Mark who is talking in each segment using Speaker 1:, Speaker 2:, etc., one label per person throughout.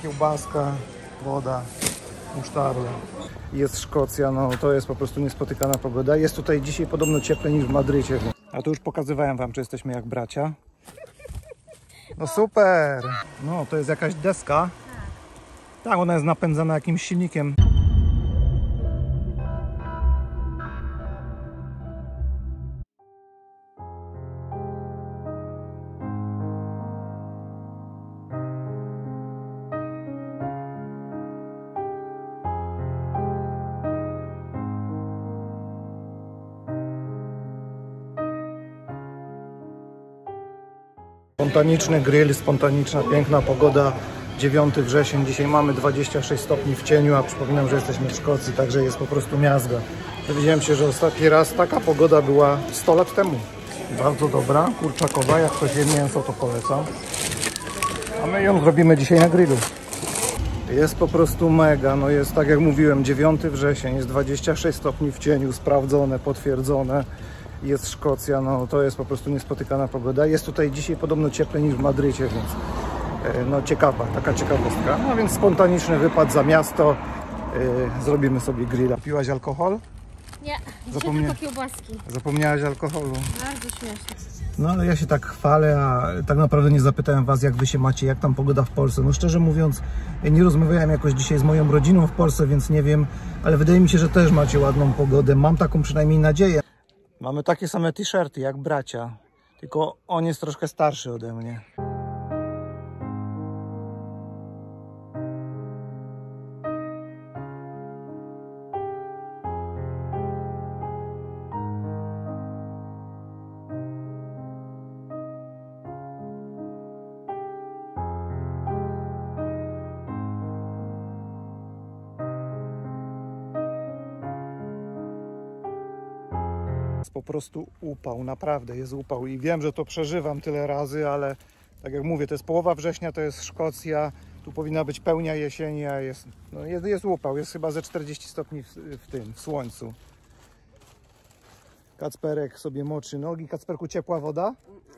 Speaker 1: kiełbaska, woda, musztarda. Jest Szkocja, no to jest po prostu niespotykana pogoda. Jest tutaj dzisiaj podobno cieplej niż w Madrycie. A tu już pokazywałem wam, że jesteśmy jak bracia. No super! No to jest jakaś deska. Tak, ona jest napędzana jakimś silnikiem. Spontaniczny grill, spontaniczna, piękna pogoda. 9 wrzesień, dzisiaj mamy 26 stopni w cieniu, a przypominam, że jesteśmy w Szkocji, także jest po prostu miazga. Dowiedziałem się, że ostatni raz taka pogoda była 100 lat temu. Bardzo dobra, kurczakowa, jak ktoś je mięso, to polecam. A my ją zrobimy dzisiaj na grillu. Jest po prostu mega, no jest tak jak mówiłem, 9 wrzesień, jest 26 stopni w cieniu, sprawdzone, potwierdzone. Jest Szkocja, no to jest po prostu niespotykana pogoda. Jest tutaj dzisiaj podobno cieplej niż w Madrycie, więc no ciekawa, taka ciekawostka. No więc spontaniczny wypad za miasto, zrobimy sobie grilla. Piłaś alkohol?
Speaker 2: Nie, tylko kiełbaski.
Speaker 1: Zapomniałaś alkoholu.
Speaker 2: Bardzo śmieszne.
Speaker 1: No ale ja się tak chwalę, a tak naprawdę nie zapytałem was, jak wy się macie, jak tam pogoda w Polsce. No szczerze mówiąc, nie rozmawiałem jakoś dzisiaj z moją rodziną w Polsce, więc nie wiem, ale wydaje mi się, że też macie ładną pogodę. Mam taką przynajmniej nadzieję. Mamy takie same t-shirty jak bracia, tylko on jest troszkę starszy ode mnie. Po prostu upał, naprawdę jest upał i wiem, że to przeżywam tyle razy, ale tak jak mówię, to jest połowa września, to jest Szkocja, tu powinna być pełnia jesieni, a jest, no jest upał, jest chyba ze 40 stopni w słońcu. Kacperek sobie moczy nogi. Kacperku, ciepła woda?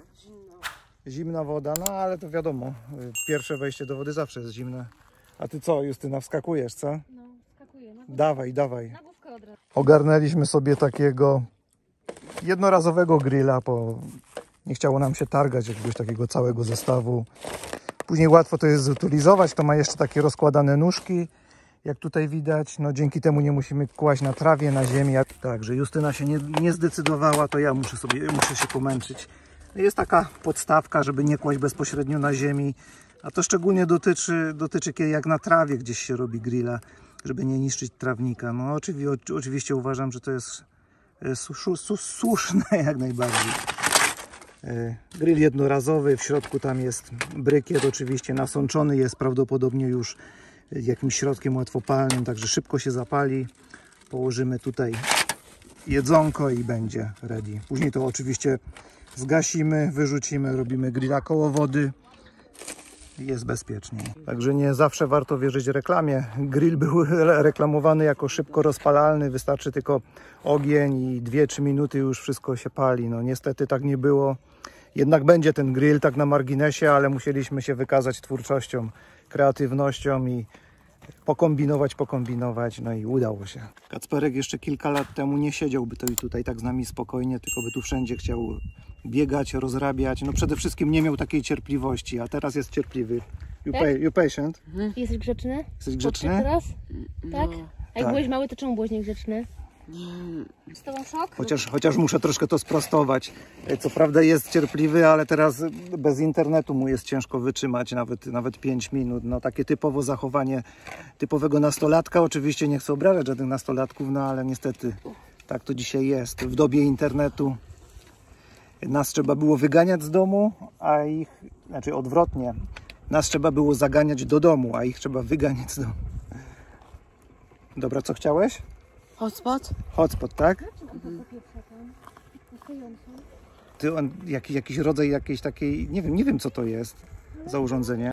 Speaker 1: Zimna woda, no ale to wiadomo, pierwsze wejście do wody zawsze jest zimne. A ty co, Justyna, wskakujesz, co?
Speaker 2: No, wskakuję.
Speaker 1: Dawaj, dawaj.
Speaker 2: Na główkę od razu.
Speaker 1: Ogarnęliśmy sobie takiego jednorazowego grilla, bo nie chciało nam się targać jakiegoś takiego całego zestawu. Później łatwo to jest zutylizować, to ma jeszcze takie rozkładane nóżki, jak tutaj widać. No dzięki temu nie musimy kłaść na trawie, na ziemi. Także Justyna się nie zdecydowała, to ja muszę się pomęczyć. Jest taka podstawka, żeby nie kłaść bezpośrednio na ziemi, a to szczególnie dotyczy kiedy jak na trawie gdzieś się robi grilla, żeby nie niszczyć trawnika. No oczywiście uważam, że to jest słuszne jak najbardziej. Grill jednorazowy, w środku tam jest brykiet, oczywiście nasączony jest prawdopodobnie już jakimś środkiem łatwopalnym, także szybko się zapali. Położymy tutaj jedzonko i będzie ready. Później to oczywiście zgasimy, wyrzucimy, robimy grilla koło wody. Jest bezpieczniej. Także nie zawsze warto wierzyć reklamie. Grill był reklamowany jako szybko rozpalalny, wystarczy tylko ogień i 2-3 minuty już wszystko się pali. No niestety tak nie było. Jednak będzie ten grill tak na marginesie, ale musieliśmy się wykazać twórczością, kreatywnością i pokombinować, no i udało się. Kacperek jeszcze kilka lat temu nie siedziałby tutaj tak z nami spokojnie, tylko by tu wszędzie chciał biegać, rozrabiać. No przede wszystkim nie miał takiej cierpliwości, a teraz jest cierpliwy. You patient?
Speaker 2: Jesteś grzeczny?
Speaker 1: Jesteś grzeczny?
Speaker 2: Teraz? Tak? A jak
Speaker 1: Tak.
Speaker 2: byłeś mały, to czemu byłeś niegrzeczny? Z tobą szok?
Speaker 1: Chociaż muszę troszkę to sprostować. Co prawda jest cierpliwy, ale teraz bez internetu mu jest ciężko wytrzymać nawet 5 minut. No takie typowo zachowanie typowego nastolatka. Oczywiście nie chcę obrażać żadnych nastolatków, no ale niestety tak to dzisiaj jest. W dobie internetu nas trzeba było wyganiać z domu, a ich, znaczy odwrotnie, nas trzeba było zaganiać do domu, a ich trzeba wyganiać z domu. Dobra, co chciałeś?
Speaker 3: Hotspot?
Speaker 1: Hotspot, tak? Jakiś rodzaj jakiejś takiej, nie wiem co to jest za urządzenie.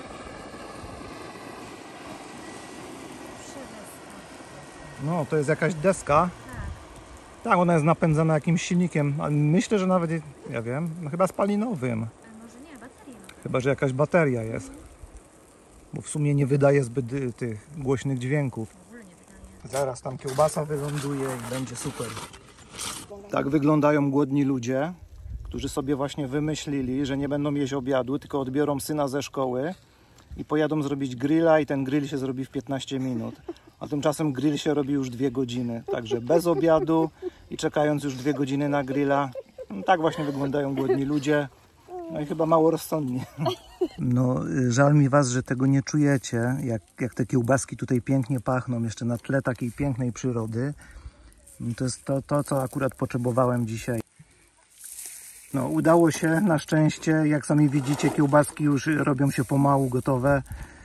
Speaker 1: No, to jest jakaś deska. Tak, ona jest napędzana jakimś silnikiem. Myślę, że nawet, ja wiem, no chyba spalinowym.
Speaker 2: A może nie, bateria.
Speaker 1: Chyba, że jakaś bateria jest. bo w sumie nie wydaje zbyt tych głośnych dźwięków. Zaraz tam kiełbasa wyląduje i będzie super. Tak wyglądają głodni ludzie, którzy sobie właśnie wymyślili, że nie będą jeść obiadu, tylko odbiorą syna ze szkoły i pojadą zrobić grilla i ten grill się zrobi w 15 minut. A tymczasem grill się robi już 2 godziny. Także bez obiadu i czekając już 2 godziny na grilla. No, tak właśnie wyglądają głodni ludzie. No i chyba mało rozsądni. No, żal mi was, że tego nie czujecie, jak te kiełbaski tutaj pięknie pachną, jeszcze na tle takiej pięknej przyrody. To jest to, co akurat potrzebowałem dzisiaj. No, udało się na szczęście, jak sami widzicie, kiełbaski już robią się pomału gotowe.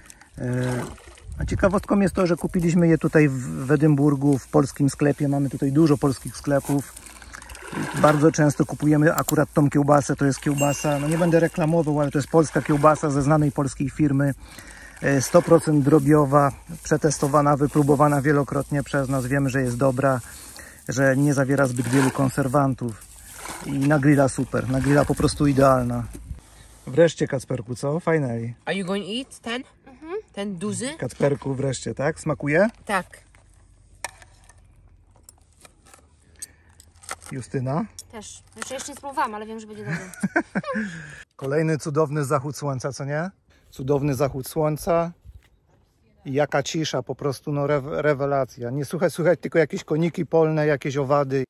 Speaker 1: A ciekawostką jest to, że kupiliśmy je tutaj w Edynburgu, w polskim sklepie. Mamy tutaj dużo polskich sklepów. Bardzo często kupujemy akurat tą kiełbasę. To jest kiełbasa, no nie będę reklamował, ale to jest polska kiełbasa ze znanej polskiej firmy. 100% drobiowa, przetestowana, wypróbowana wielokrotnie przez nas. Wiemy, że jest dobra, że nie zawiera zbyt wielu konserwantów. I na grilla super, na grilla po prostu idealna. Wreszcie, Kacperku, co? Finally.
Speaker 3: Are you going to eat ten? Ten duży?
Speaker 1: Kacperku, wreszcie, tak? Smakuje?
Speaker 3: Tak.
Speaker 2: Justyna? Też. Jeszcze nie spróbowałam, ale wiem, że będzie dobry.
Speaker 1: Kolejny cudowny zachód słońca, co nie? Cudowny zachód słońca. I jaka cisza, po prostu no rewelacja. Nie słychać tylko jakieś koniki polne, jakieś owady.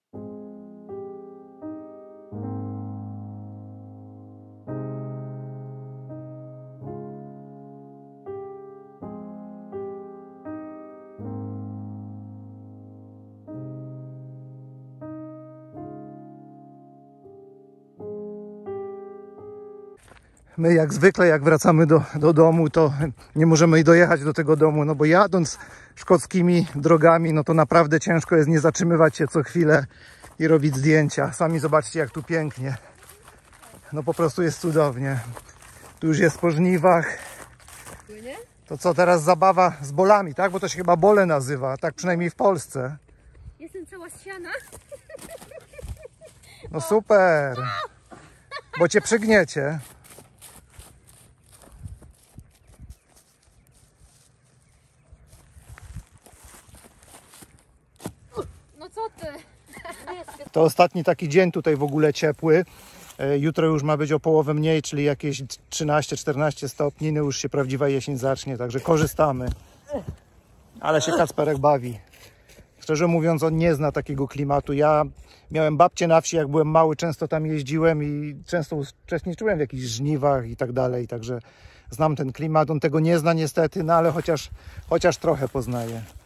Speaker 1: My jak zwykle, jak wracamy do domu, to nie możemy dojechać do tego domu, no bo jadąc szkockimi drogami, no to naprawdę ciężko jest nie zatrzymywać się co chwilę i robić zdjęcia. Sami zobaczcie, jak tu pięknie. No po prostu jest cudownie. Tu już jest po żniwach. To co, teraz zabawa z bolami, tak? Bo to się chyba bole nazywa, tak przynajmniej w Polsce.
Speaker 2: Jestem cała ściana.
Speaker 1: No super, bo cię przygniecie.
Speaker 2: No co ty?
Speaker 1: To ostatni taki dzień tutaj w ogóle ciepły. Jutro już ma być o połowę mniej, czyli jakieś 13-14 stopni. No już się prawdziwa jesień zacznie, także korzystamy. Ale się Kacperek bawi. Szczerze mówiąc, on nie zna takiego klimatu. Ja miałem babcię na wsi, jak byłem mały, często tam jeździłem i często uczestniczyłem w jakichś żniwach i tak dalej. Także znam ten klimat. On tego nie zna niestety, no ale chociaż trochę poznaje.